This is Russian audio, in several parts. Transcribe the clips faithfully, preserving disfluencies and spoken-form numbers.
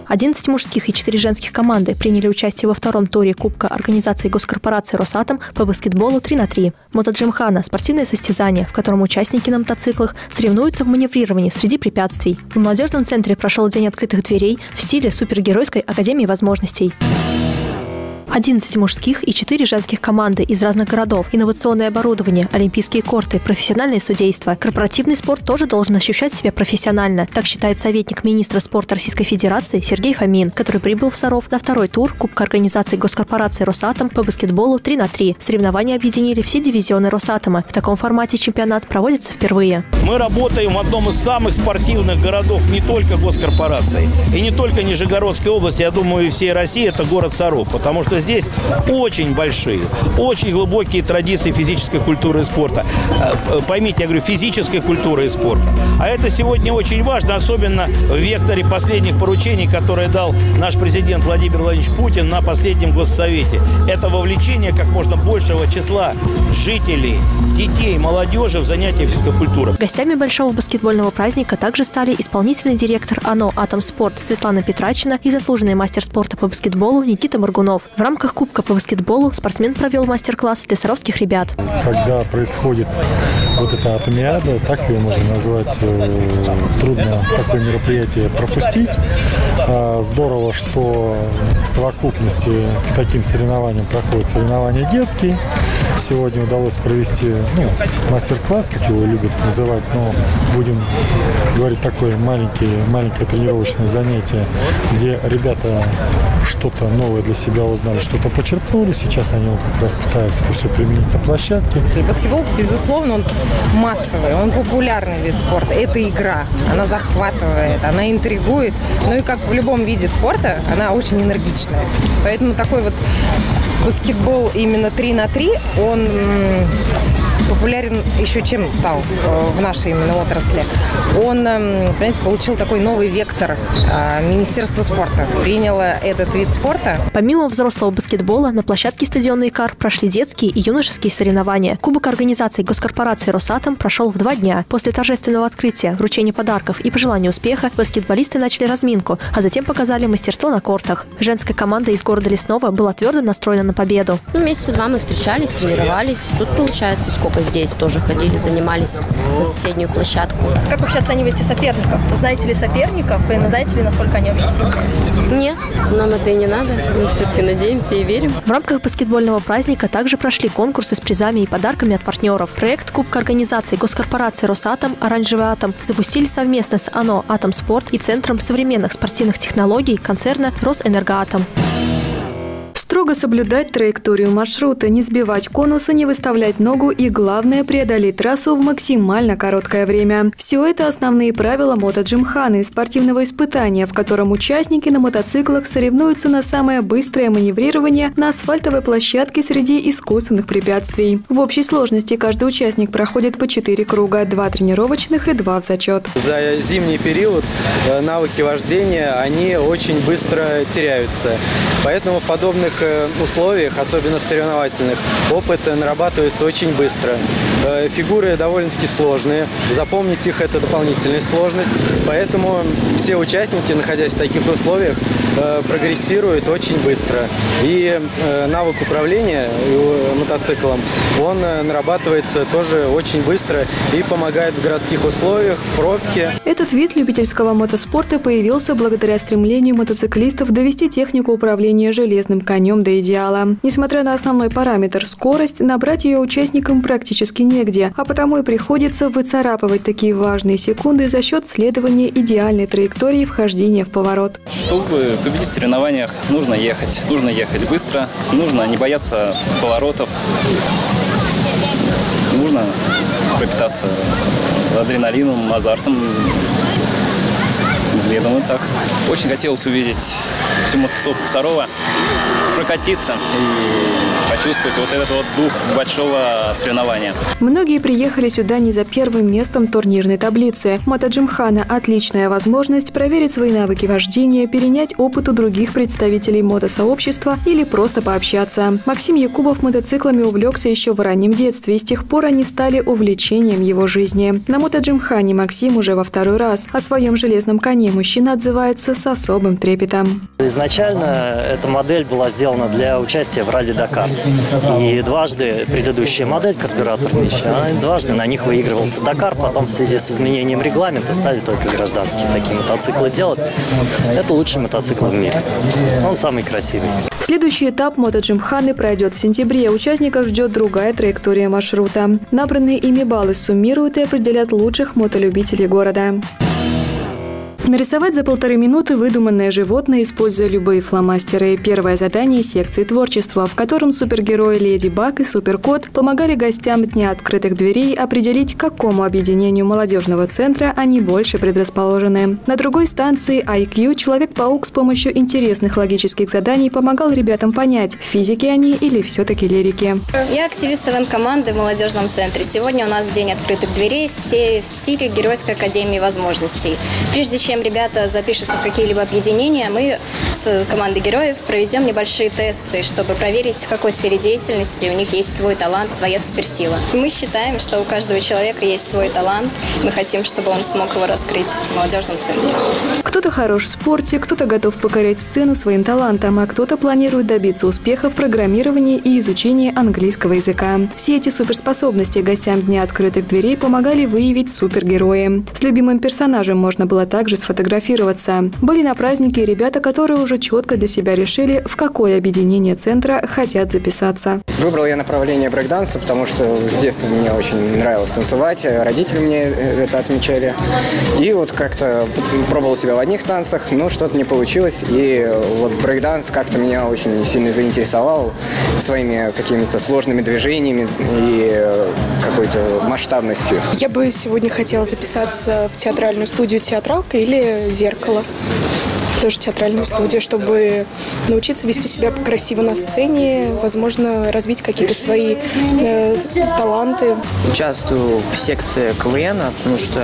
одиннадцать мужских и четыре женских команды приняли участие во втором туре Кубка организации госкорпорации «Росатом» по баскетболу три на три. Мотоджимхана – спортивное состязание, в котором участники на мотоциклах соревнуются в маневрировании среди препятствий. В молодежном центре прошел день открытых дверей в стиле супергеройской академии возможностей. одиннадцать мужских и четыре женских команды из разных городов, инновационное оборудование, олимпийские корты, профессиональное судейство. Корпоративный спорт тоже должен ощущать себя профессионально. Так считает советник министра спорта Российской Федерации Сергей Фомин, который прибыл в Саров на второй тур Кубка организации госкорпорации «Росатом» по баскетболу три на три. Соревнования объединили все дивизионы «Росатома». В таком формате чемпионат проводится впервые. Мы работаем в одном из самых спортивных городов не только госкорпорации и не только Нижегородской области, я думаю, и всей России, это город Саров, потому что здесь очень большие, очень глубокие традиции физической культуры и спорта. Поймите, я говорю, физической культуры и спорта. А это сегодня очень важно, особенно в векторе последних поручений, которые дал наш президент Владимир Владимирович Путин на последнем Госсовете. Это вовлечение как можно большего числа жителей, детей, молодежи в занятия физкультурой. Гостями большого баскетбольного праздника также стали исполнительный директор АНО «Атомспорт» Светлана Петрачина и заслуженный мастер спорта по баскетболу Никита Моргунов. В рамках Кубка по баскетболу спортсмен провел мастер-класс для саровских ребят. Когда происходит вот эта атомиада, так ее можно назвать, трудно такое мероприятие пропустить. Здорово, что в совокупности к таким соревнованиям проходят соревнования детские. Сегодня удалось провести ну, мастер-класс, как его любят называть, но будем говорить такое маленькое, маленькое тренировочное занятие, где ребята что-то новое для себя узнали, что-то почерпнули. Сейчас они вот как раз пытаются это все применить на площадке. Баскетбол, безусловно, он массовый, он популярный вид спорта. Это игра, она захватывает, она интригует. Ну и как в любом виде спорта, она очень энергичная. Поэтому такой вот баскетбол именно три на три, он популярен еще чем стал в нашей именно отрасли. Он, понимаете, получил такой новый вектор. Министерство спорта приняло этот вид спорта. Помимо взрослого баскетбола, на площадке стадиона «Икар» прошли детские и юношеские соревнования. Кубок организации госкорпорации «Росатом» прошел в два дня. После торжественного открытия, вручения подарков и пожелания успеха баскетболисты начали разминку, а затем показали мастерство на кортах. Женская команда из города Лесного была твердо настроена на победу. Ну, месяца два мы встречались, тренировались. Тут, получается, сколько здесь тоже ходили, занимались на соседнюю площадку. Как вообще оцениваете соперников? Знаете ли соперников и знаете ли, насколько они вообще сильные? Нет, нам это и не надо. Мы все-таки надеемся и верим. В рамках баскетбольного праздника также прошли конкурсы с призами и подарками от партнеров. Проект Кубка организации госкорпорации «Росатом» «Оранжевый атом» запустили совместно с АНО «Атомспорт» и Центром современных спортивных технологий концерна «Росэнергоатом». Строго соблюдать траекторию маршрута, не сбивать конусы, не выставлять ногу и, главное, преодолеть трассу в максимально короткое время. Все это основные правила мотоджимханы – спортивного испытания, в котором участники на мотоциклах соревнуются на самое быстрое маневрирование на асфальтовой площадке среди искусственных препятствий. В общей сложности каждый участник проходит по четыре круга – два тренировочных и два в зачет. За зимний период навыки вождения, они очень быстро теряются. Поэтому в подобных условиях, особенно в соревновательных, опыт нарабатывается очень быстро. Фигуры довольно-таки сложные, запомнить их – это дополнительная сложность, поэтому все участники, находясь в таких условиях, прогрессируют очень быстро. И навык управления мотоциклом, он нарабатывается тоже очень быстро и помогает в городских условиях, в пробке. Этот вид любительского мотоспорта появился благодаря стремлению мотоциклистов довести технику управления железным конем до идеала. Несмотря на основной параметр – скорость, набрать ее участникам практически негде, а потому и приходится выцарапывать такие важные секунды за счет следования идеальной траектории вхождения в поворот. Чтобы победить в соревнованиях, нужно ехать. Нужно ехать быстро, нужно не бояться поворотов, нужно пропитаться адреналином, азартом, взглядом и так. Очень хотелось увидеть всю мотосовку Сарова, прокатиться и почувствовать вот этот вот дух большого соревнования. Многие приехали сюда не за первым местом турнирной таблицы. Мотоджимхана – отличная возможность проверить свои навыки вождения, перенять опыт у других представителей мотосообщества или просто пообщаться. Максим Якубов мотоциклами увлекся еще в раннем детстве, и с тех пор они стали увлечением его жизни. На мотоджимхане Максим уже во второй раз. О своем железном коне мужчина отзывается с особым трепетом. Изначально эта модель была сделана для участия в ралли Дакар. И дважды предыдущая модель, карбюраторная еще, дважды на них выигрывался Дакар. Потом в связи с изменением регламента стали только гражданские такие мотоциклы делать. Это лучший мотоцикл в мире. Он самый красивый. Следующий этап мотоджимханы пройдет в сентябре. Участников ждет другая траектория маршрута. Набранные ими баллы суммируют и определят лучших мотолюбителей города. Нарисовать за полторы минуты выдуманное животное, используя любые фломастеры. Первое задание секции творчества, в котором супергерои Леди Баг и Суперкот помогали гостям Дня открытых дверей определить, к какому объединению молодежного центра они больше предрасположены. На другой станции ай кью Человек-паук с помощью интересных логических заданий помогал ребятам понять, физики они или все-таки лирики. Я активист ивент-команды в молодежном центре. Сегодня у нас День открытых дверей в стиле Геройской академии возможностей. Прежде чем ребята запишутся в какие-либо объединения, мы с командой героев проведем небольшие тесты, чтобы проверить, в какой сфере деятельности у них есть свой талант, своя суперсила. Мы считаем, что у каждого человека есть свой талант. Мы хотим, чтобы он смог его раскрыть в молодежном центре. Кто-то хорош в спорте, кто-то готов покорять сцену своим талантом, а кто-то планирует добиться успеха в программировании и изучении английского языка. Все эти суперспособности гостям Дня открытых дверей помогали выявить супергерои. С любимым персонажем можно было также сфотографироваться. Были на празднике ребята, которые уже четко для себя решили, в какое объединение центра хотят записаться. Выбрал я направление брейкданса, потому что с детства мне очень нравилось танцевать, родители мне это отмечали. И вот как-то пробовал себя в одних танцах, но что-то не получилось. И вот брейкданс как-то меня очень сильно заинтересовал своими какими-то сложными движениями и какой-то масштабностью. Я бы сегодня хотела записаться в театральную студию «Театралка» или «Зеркало». Тоже театральная студия, чтобы научиться вести себя красиво на сцене, возможно, развить какие-то свои э, таланты. Участвую в секции КВН, потому что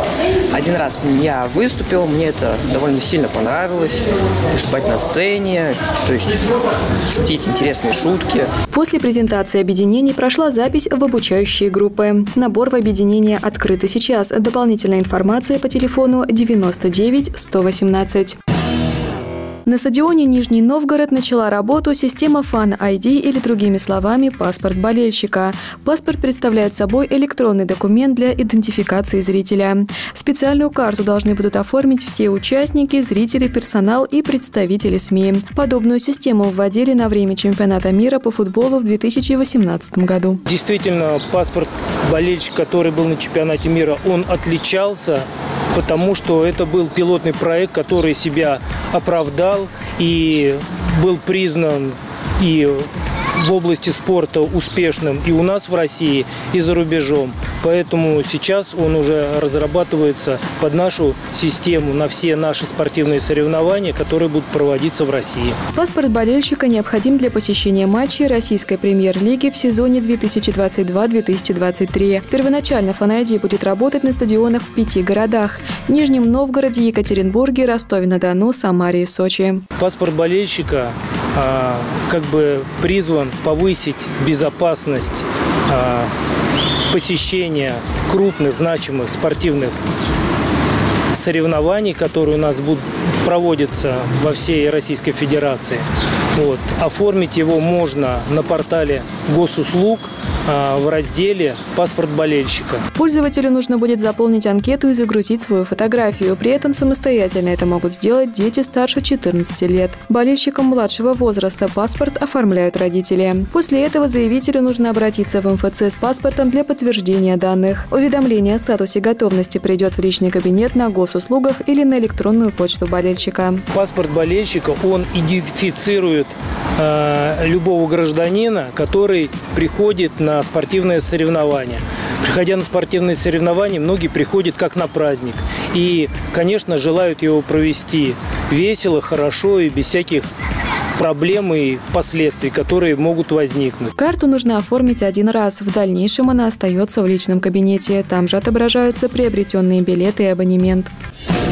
один раз я выступил, мне это довольно сильно понравилось. Выступать на сцене, то есть шутить интересные шутки. После презентации объединений прошла запись в обучающие группы. Набор в объединение открыт и сейчас. Дополнительная информация по телефону девяносто девять сто восемнадцать. На стадионе Нижний Новгород начала работу система Fan ай ди или, другими словами, паспорт болельщика. Паспорт представляет собой электронный документ для идентификации зрителя. Специальную карту должны будут оформить все участники, зрители, персонал и представители СМИ. Подобную систему вводили на время чемпионата мира по футболу в две тысячи восемнадцатом году. Действительно, паспорт болельщика, который был на чемпионате мира, он отличался, потому что это был пилотный проект, который себя оправдал и был признан и в области спорта успешным и у нас в России, и за рубежом. Поэтому сейчас он уже разрабатывается под нашу систему на все наши спортивные соревнования, которые будут проводиться в России. Паспорт болельщика необходим для посещения матчей российской премьер-лиги в сезоне две тысячи двадцать два — две тысячи двадцать три. Первоначально Fan ай ди будет работать на стадионах в пяти городах – Нижнем Новгороде, Екатеринбурге, Ростове-на-Дону, Самаре и Сочи. Паспорт болельщика а, как бы призван повысить безопасность а, посещения крупных, значимых спортивных соревнований, которые у нас будут проводиться во всей Российской Федерации. Вот. Оформить его можно на портале госуслуг а, в разделе «Паспорт болельщика». Пользователю нужно будет заполнить анкету и загрузить свою фотографию. При этом самостоятельно это могут сделать дети старше четырнадцати лет. Болельщикам младшего возраста паспорт оформляют родители. После этого заявителю нужно обратиться в эм эф цэ с паспортом для подтверждения данных. Уведомление о статусе готовности придет в личный кабинет на госуслугах или на электронную почту болельщика. Паспорт болельщика, он идентифицирует э, любого гражданина, который приходит на спортивное соревнование. Приходя на спортивные соревнования, многие приходят как на праздник. И, конечно, желают его провести весело, хорошо и без всяких проблем и последствий, которые могут возникнуть. Карту нужно оформить один раз. В дальнейшем она остается в личном кабинете. Там же отображаются приобретенные билеты и абонемент.